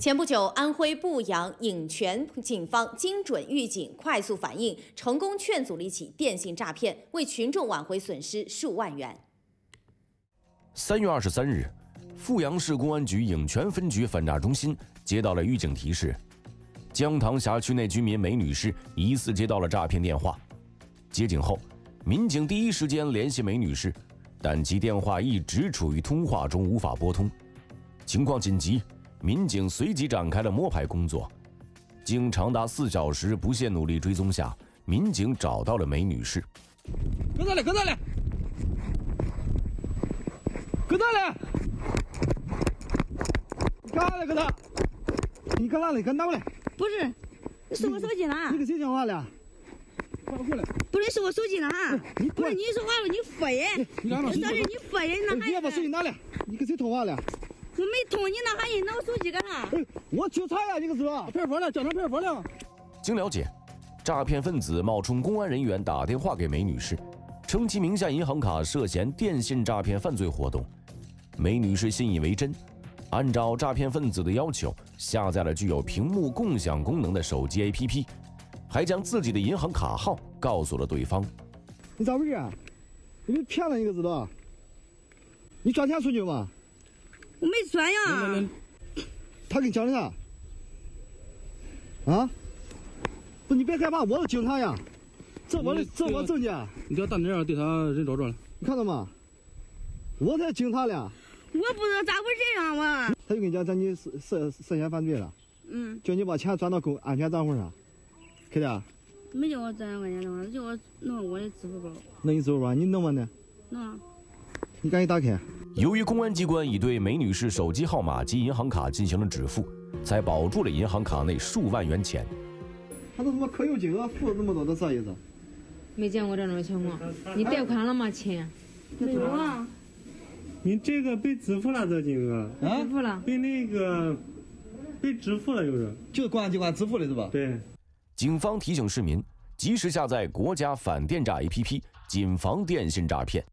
前不久，安徽阜阳颍泉警方精准预警、快速反应，成功劝阻了一起电信诈骗，为群众挽回损失数万元。 3月23日，阜阳市公安局颍泉分局反诈中心接到了预警提示，江塘辖区内居民梅女士疑似接到了诈骗电话。接警后，民警第一时间联系梅女士，但其电话一直处于通话中，无法拨通。情况紧急，民警随即展开了摸排工作。经长达4小时不懈努力追踪下，民警找到了梅女士。 搁那里，搁那里，搁那里，干啥嘞？搁那？你干啥嘞？干哪嘞？ 不是，你是我手机呢？ 你跟谁讲话了？快过来！ 不是，是我手机呢？不是，你说话了，你烦人！ 你干嘛？ 你你烦人，那还你把手机拿来！你跟谁通话了？ 我没通，你那还人拿我手机干啥？ 我纠察呀，你可是派出所了，交上派出所了。 经了解，诈骗分子冒充公安人员打电话给梅女士，称其名下银行卡涉嫌电信诈骗犯罪活动。梅女士信以为真，按照诈骗分子的要求，下载了具有屏幕共享功能的手机 APP， 还将自己的银行卡号告诉了对方。 你咋回事？你被骗了，你可知道？你转钱出去吗？ 我没转呀。 他给你讲的啥？啊？不，你别害怕，我是警察呀。这我证件。 你这大男人对他人找着了。 你看到吗？我才警察了。 我不知道咋回事啊，我。 他就跟你讲，你涉嫌犯罪了。叫你把钱转到安全账户上，可的。 没叫我转安全账户，叫我弄我的支付宝。 弄你支付宝，你弄吗呢？ 弄。 你赶紧打开。 由于公安机关已对梅女士手机号码及银行卡进行了止付，才保住了银行卡内数万元钱。 他都他妈可有金额，付了这么多的啥意思？ 没见过这种情况。你贷款了吗？钱？ 没有啊。 你这个被支付了，这金额支付了， 被支付了， 就是公安机关支付的是吧？ 对。 警方提醒市民及时下载国家反电诈 APP，谨防电信诈骗。